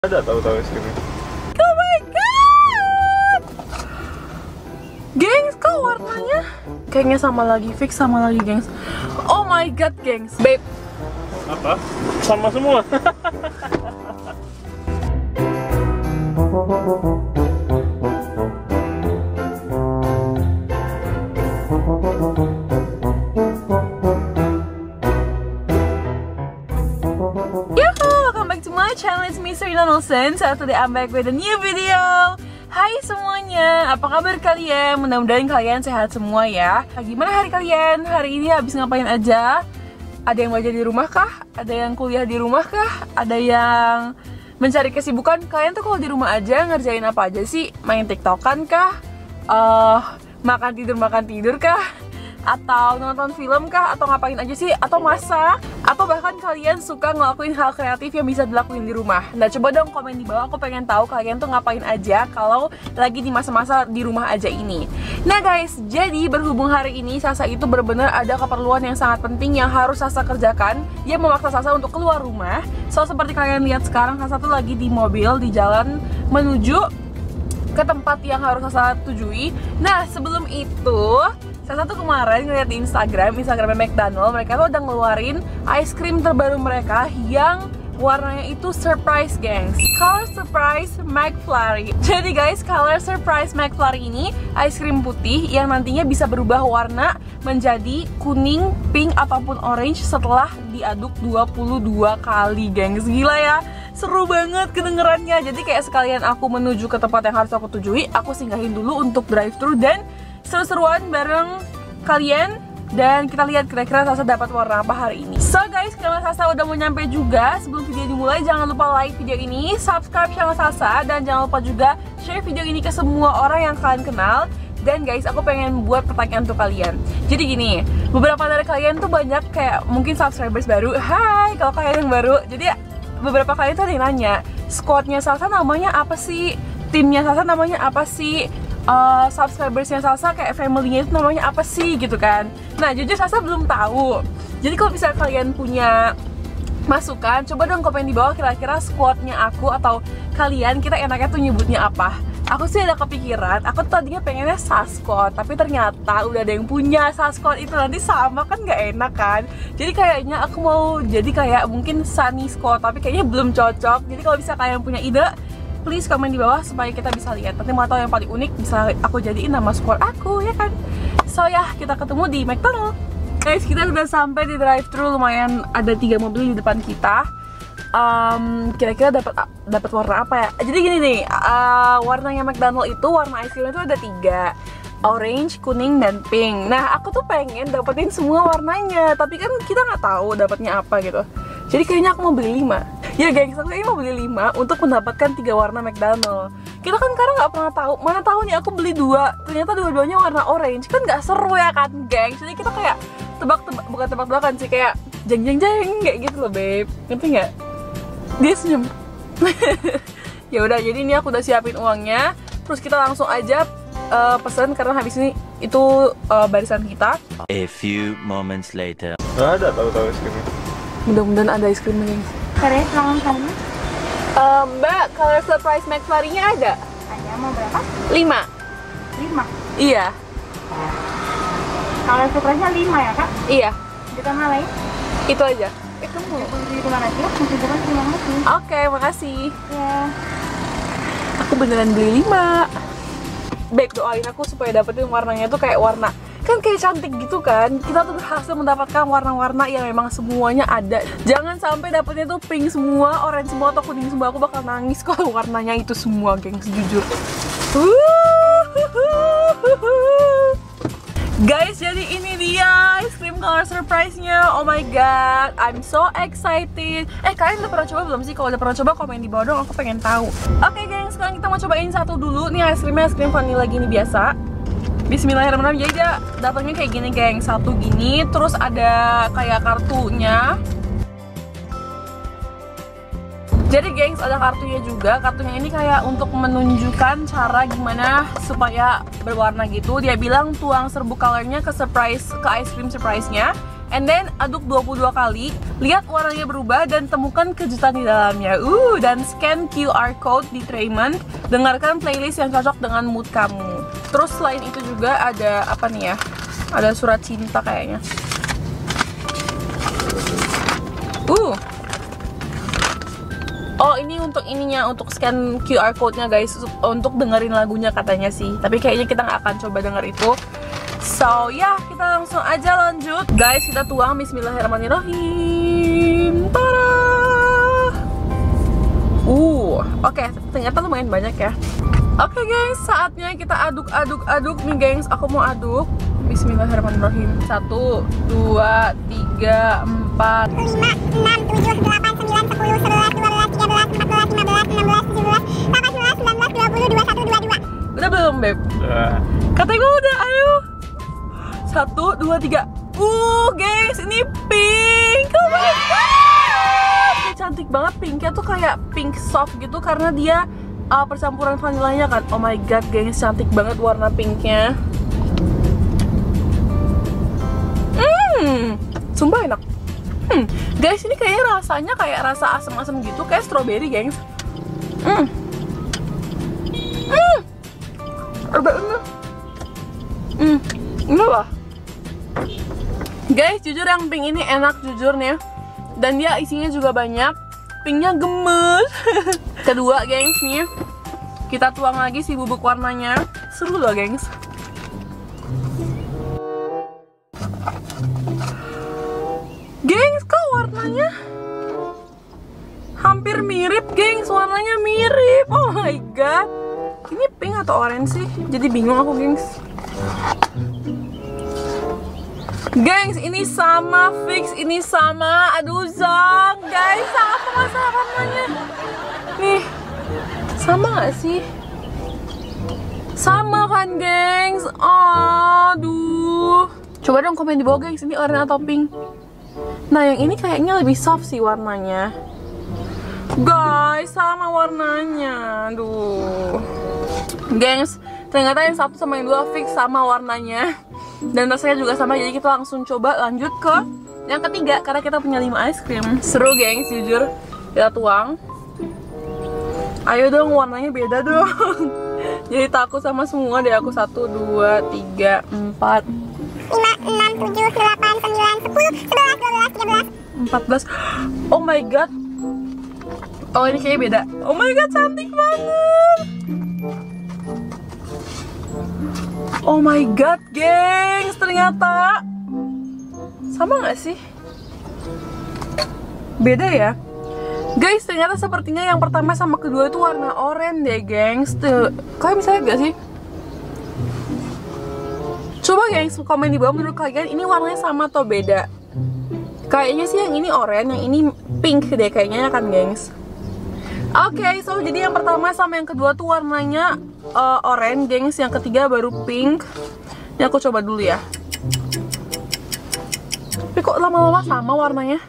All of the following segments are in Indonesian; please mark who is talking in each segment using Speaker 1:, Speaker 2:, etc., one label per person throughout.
Speaker 1: Ada tahu-tahu es krimnya.
Speaker 2: Oh my god, gengs, kok warnanya kayaknya sama lagi, fix sama lagi, gengs. Oh my god, gengs, babe.
Speaker 1: Apa? Sama semua.
Speaker 2: Channel, it's me Serena Nelson. So today I'm back with a new video. Hai semuanya, apa kabar kalian? Mudah-mudahan kalian sehat semua ya. Gimana hari kalian? Hari ini habis ngapain aja? Ada yang belajar di rumah kah? Ada yang kuliah di rumah kah? Ada yang mencari kesibukan? Kalian tuh kalau di rumah aja ngerjain apa aja sih? Main TikTokan kah? Makan tidur kah? Atau nonton film kah? Atau ngapain aja sih? Atau masak? Atau bahkan kalian suka ngelakuin hal kreatif yang bisa dilakuin di rumah? Nah, coba dong komen di bawah, aku pengen tahu kalian tuh ngapain aja kalau lagi di masa-masa di rumah aja ini. Nah guys, jadi berhubung hari ini Sasa itu benar-benar ada keperluan yang sangat penting yang harus Sasa kerjakan, yang memaksa Sasa untuk keluar rumah. So, seperti kalian lihat sekarang, Sasa tuh lagi di mobil, di jalan menuju ke tempat yang harus Sasa tujui. Nah, sebelum itu Sasa tuh kemarin ngeliat di Instagramnya McDonald, mereka tuh udah ngeluarin ice cream terbaru mereka yang warnanya itu surprise, gengs. Color Surprise McFlurry. Jadi guys, Color Surprise McFlurry ini ice cream putih yang nantinya bisa berubah warna menjadi kuning, pink, ataupun orange setelah diaduk 22 kali, gengs. Gila ya, seru banget kedengerannya. Jadi kayak sekalian aku menuju ke tempat yang harus aku tujui, aku singgahin dulu untuk drive-thru dan seru-seruan bareng kalian. Dan kita lihat kira-kira Sasa dapat warna apa hari ini. So guys, karena Sasa udah mau nyampe juga, sebelum video dimulai jangan lupa like video ini, subscribe channel Sasa, dan jangan lupa juga share video ini ke semua orang yang kalian kenal. Dan guys, aku pengen buat pertanyaan untuk kalian. Jadi gini, beberapa dari kalian tuh banyak kayak mungkin subscribers baru. Hai, kalau kalian yang baru. Jadi beberapa kali tuh ada yang nanya, squadnya Sasa namanya apa sih? Timnya Sasa namanya apa sih? Subscribersnya Sasa kayak family-nya itu namanya apa sih gitu kan. Nah jujur Sasa belum tahu. Jadi kalau misalnya kalian punya masukan, coba dong komen di bawah kira-kira squadnya aku atau kalian kita enaknya tuh nyebutnya apa. Aku sih ada kepikiran, aku tadinya pengennya Sasquad, tapi ternyata udah ada yang punya Sasquad itu, nanti sama kan nggak enak kan. Jadi kayaknya aku mau jadi kayak mungkin Sunny Squad, tapi kayaknya belum cocok. Jadi kalau bisa kalian punya ide, please komen di bawah supaya kita bisa lihat. Nanti mau tahu yang paling unik bisa aku jadiin nama squad aku, ya kan? So ya, kita ketemu di McDonald. Guys, kita udah sampai di drive-thru, lumayan ada 3 mobil di depan kita. Kira-kira dapat warna apa ya? Jadi gini nih, warnanya McDonald itu, warna ice cream itu ada 3. Orange, kuning, dan pink. Nah, aku tuh pengen dapetin semua warnanya, tapi kan kita nggak tahu dapatnya apa gitu. Jadi kayaknya aku mau beli 5. Ya gengs, aku kayaknya mau beli 5 untuk mendapatkan 3 warna McDonald. Kita kan sekarang nggak pernah tahu, mana tahu nih aku beli 2, ternyata dua-duanya warna orange. Kan nggak seru ya kan, gengs. Jadi kita kayak bukan tebak-tebakan sih, kayak jeng kayak gitu loh, babe. Ngerti nggak? Dia senyum. Ya udah, jadi ini aku udah siapin uangnya. Terus kita langsung aja pesan karena habis ini itu barisan kita.
Speaker 3: A few moments later.
Speaker 1: Nggak ada tahu-tahu es krimnya.
Speaker 2: Mudah-mudahan ada es krimnya, gengs.
Speaker 4: Karena pelanggan kamu?
Speaker 2: Mbak, Color Surprise McFlurry-nya ada?
Speaker 4: Ada, mau berapa?
Speaker 2: 5.
Speaker 4: 5?
Speaker 2: Iya.
Speaker 4: Kalau surprise-nya 5 ya kak?
Speaker 2: Iya.
Speaker 4: Ditambah lain?
Speaker 2: Itu aja.
Speaker 4: Tunggu, di mana aja? Masih bukan terima kasih.
Speaker 2: Oke, makasih.
Speaker 4: Ya.
Speaker 2: Aku beneran beli 5. Baik, doain aku supaya dapetin warnanya tuh kayak warna, kan kayak cantik gitu kan. Kita tuh berhasil mendapatkan warna-warna yang memang semuanya ada. Jangan sampai dapetnya tuh pink semua, orange semua, atau kuning semua. Aku bakal nangis kalau warnanya itu semua, gengs, jujur. Guys, jadi ini dia ice cream Color Surprise-nya. Oh my god, I'm so excited. Kalian udah pernah coba belum sih? Kalau udah pernah coba, komen di bawah dong, aku pengen tahu. Oke gengs, sekarang kita mau cobain satu dulu. Nih ice creamnya, ice cream vanilla gini biasa. Bismillahirrahmanirrahim. Jadi dia dapetnya kayak gini, geng. Satu gini, terus ada kayak kartunya. Jadi gengs, ada kartunya juga. Kartunya ini kayak untuk menunjukkan cara gimana supaya berwarna gitu. Dia bilang tuang serbuk colornya ke ice cream surprise-nya. And then aduk 22 kali, lihat warnanya berubah dan temukan kejutan di dalamnya. Dan scan QR code di Trayment. Dengarkan playlist yang cocok dengan mood kamu. Terus selain itu juga ada apa nih ya? Ada surat cinta kayaknya. Oh, ini untuk ininya, untuk scan QR code-nya guys, untuk dengerin lagunya katanya sih. Tapi kayaknya kita nggak akan coba denger itu. So ya, kita langsung aja lanjut. Guys, kita tuang. Bismillahirrahmanirrahim. Tada! Oke, ternyata lumayan banyak ya. Oke guys, saatnya kita aduk nih gengs. Aku mau aduk. Bismillahirrahmanirrahim. 1, 2, 3, 4,
Speaker 4: 5, 6, 7, 8, 9, 10, 11, 12, 13, 14, 15, 16, 17, 18, 19, 20, 21, 22.
Speaker 2: Udah belum, Beb?
Speaker 1: Udah.
Speaker 2: Katanya gue udah, ayo. 1, 2, 3. Guys, ini pink. Oh my god. Ini cantik banget pinknya tuh, kayak pink soft gitu karena dia percampuran vanilanya kan. Oh my god, gengs, cantik banget warna pinknya. Sumpah enak. Guys, ini kayaknya rasanya kayak rasa asam-asam gitu, kayak strawberry, gengs. Enggak lah. Guys, jujur yang pink ini enak jujur nih. Dan dia isinya juga banyak. Pinknya gemes. Kedua, gengs, nih kita tuang lagi si bubuk warnanya. Seru loh, gengs. Gengs, kok warnanya hampir mirip, gengs. Warnanya mirip. Oh my god. Ini pink atau orange sih? Jadi bingung aku, gengs. Gengs, ini sama, fix ini sama. Aduh, Zang, guys, apa masalah warnanya? Nih, sama gak sih? Sama kan, gengs? Aduh. Coba dong komen di bawah, gengs, ini orange atau pink? Nah, yang ini kayaknya lebih soft sih warnanya. Guys, sama warnanya. Aduh. Gengs, ternyata yang satu sama yang dua fix sama warnanya. Dan rasanya juga sama, jadi kita langsung coba lanjut ke yang ketiga. Karena kita punya 5 es krim. Seru, gengs, jujur. Kita tuang. Ayo dong, warnanya beda dong. Jadi takut sama semua deh aku. 1, 2, 3, 4,
Speaker 4: 5, 6, 7, 8, 9, 10, 11, 12, 13.
Speaker 2: 14. Oh my god. Oh, ini kayaknya beda. Oh my god, cantik banget. Oh my god, gengs, ternyata sama gak sih? Beda ya? Guys, ternyata sepertinya yang pertama sama kedua itu warna oranye deh, gengs. Kalian bisa lihat gak sih? Coba gengs, komen di bawah menurut kalian ini warnanya sama atau beda. Kayaknya sih yang ini oranye, yang ini pink deh kayaknya kan, gengs. Oke, so jadi yang pertama sama yang kedua tuh warnanya oranye, gengs. Yang ketiga baru pink. Ini aku coba dulu ya. Tapi kok lama-lama sama warnanya?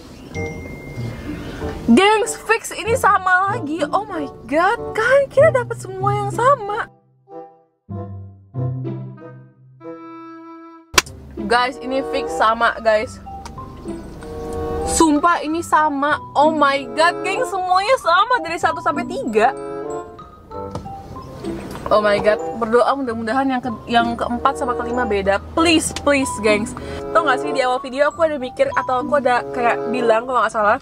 Speaker 2: Gengs, fix ini sama lagi. Oh my god, kan kita dapat semua yang sama. Guys, ini fix sama, guys. Sumpah ini sama. Oh my god, geng, semuanya sama dari 1 sampai 3. Oh my god, berdoa mudah-mudahan yang keempat sama kelima beda. Please, please, gengs. Tau gak sih, di awal video aku ada mikir atau aku ada kayak bilang kalau nggak salah,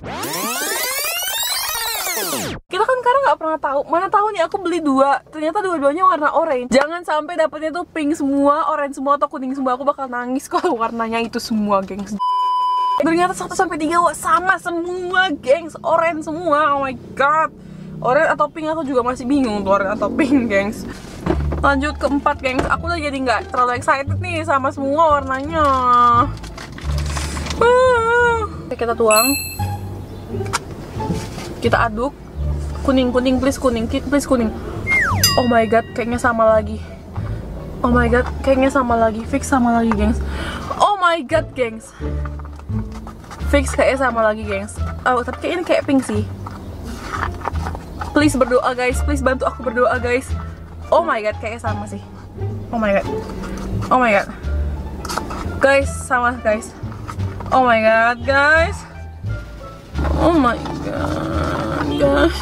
Speaker 2: kita kan sekarang nggak pernah tahu. Mana tahu nih aku beli 2, ternyata dua-duanya warna orange. Jangan sampai dapetnya tuh pink semua, orange semua, atau kuning semua. Aku bakal nangis kalau warnanya itu semua, gengs. Ternyata 1 sampai 3 sama semua, gengs. Orange semua. Oh my god. Orange atau pink aku juga masih bingung tuh, orange atau pink, gengs. Lanjut ke 4, gengs. Aku udah jadi nggak terlalu excited nih sama semua warnanya. Kita tuang. Kita aduk. Kuning, kuning, please kuning, please kuning. Oh my god, kayaknya sama lagi. Oh my god, kayaknya sama lagi. Fix sama lagi, gengs. Oh my god, gengs. Fix kayaknya sama lagi, gengs. Oh, tapi kayak ini kayak pink sih. Please berdoa, guys. Please bantu aku berdoa, guys. Oh my god, kayaknya sama sih. Oh my god. Oh my god. Guys, sama, guys. Oh my god, guys. Oh my god, guys.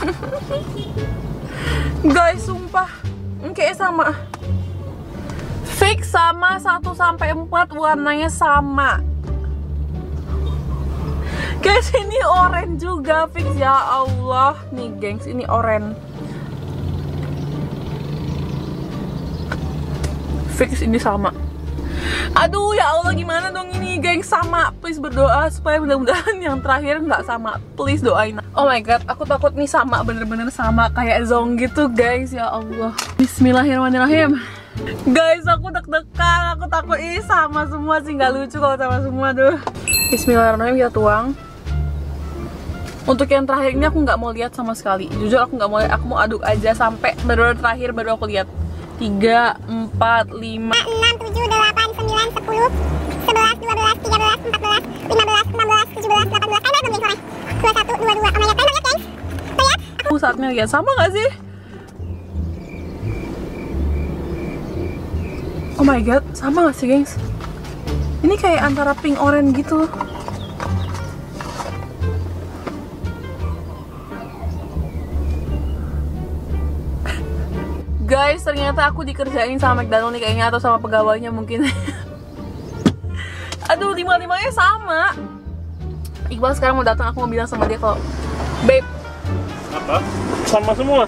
Speaker 2: Guys, sumpah. Kayaknya sama. Fix sama 1-4 warnanya sama. Guys, ini oranye juga fix, ya Allah. Nih gengs, ini oranye. Fix ini sama. Aduh ya Allah, gimana dong ini gengs, sama. Please berdoa supaya mudah-mudahan yang terakhir nggak sama. Please doain. Oh my god, aku takut nih sama, bener-bener sama kayak zong gitu guys, ya Allah. Bismillahirrahmanirrahim. Guys, aku deg-degan, aku takut ini sama semua sih, nggak lucu kalau sama semua tuh. Bismillahirrahmanirrahim, kita tuang. Untuk yang terakhir ini aku nggak mau lihat sama sekali. Jujur aku nggak mau lihat, aku mau aduk aja sampai bener-bener terakhir baru aku lihat. 3, 4, 5, 6, 7, 8, 9, 10, 11, 12, 13, 14, 15, 16, 17, 18, 19, 20, 21, banyak guys. Lihat. aku saatnya lihat, sama nggak sih? Oh my god, sama nggak sih gengs? Ini kayak antara pink orange gitu. Guys, ternyata aku dikerjain sama McDonald nih kayaknya, atau sama pegawainya mungkin. Aduh, 5-5-nya sama. Iqbal sekarang mau datang, aku mau bilang sama dia kalau, babe,
Speaker 1: Apa? Sama semua.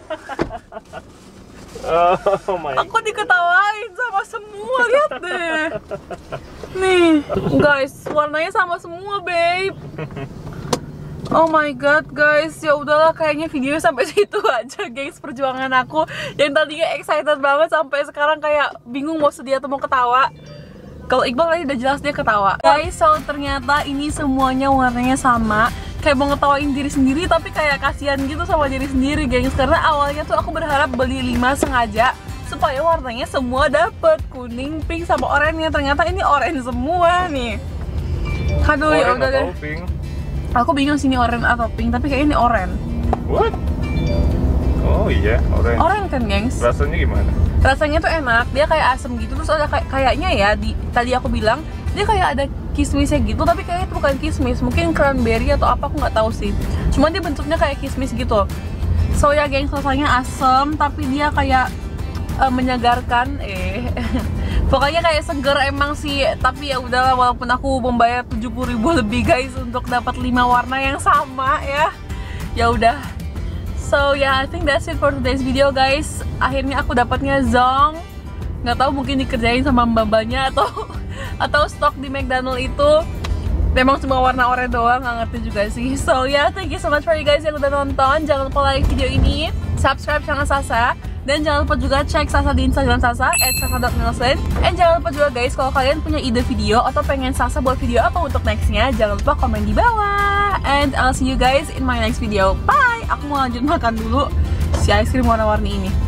Speaker 1: Oh my.
Speaker 2: aku diketawain sama semua, lihat deh. Nih, guys, warnanya sama semua, babe. Oh my god, guys, ya udahlah, kayaknya video sampai situ aja, guys. Perjuangan aku yang tadinya excited banget sampai sekarang kayak bingung mau sedih atau mau ketawa. Kalau Iqbal tadi udah jelas dia ketawa. Guys, so ternyata ini semuanya warnanya sama. Kayak mau ngetawain diri sendiri tapi kayak kasihan gitu sama diri sendiri, guys. Karena awalnya tuh aku berharap beli 5 sengaja supaya warnanya semua dapet, kuning, pink sama oranye. Ternyata ini oranye semua nih. Aduh, ya udah deh. Aku bingung sih ini oranye atau pink, tapi kayaknya ini oranye.
Speaker 1: What? Oh iya, oranye.
Speaker 2: Oranye kan, gengs?
Speaker 1: Rasanya gimana?
Speaker 2: Rasanya tuh enak, dia kayak asem gitu. Terus ada kayaknya ya, tadi aku bilang dia kayak ada kismisnya gitu, tapi kayaknya itu bukan kismis, mungkin cranberry atau apa, aku nggak tahu sih. Cuma dia bentuknya kayak kismis gitu. So ya gengs, rasanya asem, tapi dia kayak menyegarkan. Pokoknya kayak seger emang sih, tapi ya udahlah, walaupun aku membayar 70.000 lebih guys untuk dapat 5 warna yang sama ya. Ya udah. So yeah, I think that's it for today's video guys. Akhirnya aku dapatnya zong. Nggak tahu mungkin dikerjain sama mbak-mbaknya atau stok di McDonald itu memang cuma warna oranye doang, nggak ngerti juga sih. So yeah, thank you so much for you guys yang udah nonton. Jangan lupa like video ini, subscribe channel Sasa. Dan jangan lupa juga cek Sasa di Instagram Sasa @sasa.nielsen. And jangan lupa juga guys, kalau kalian punya ide video atau pengen Sasa buat video apa untuk nextnya, jangan lupa komen di bawah. And I'll see you guys in my next video. Bye! Aku mau lanjut makan dulu si ice cream warna-warni ini.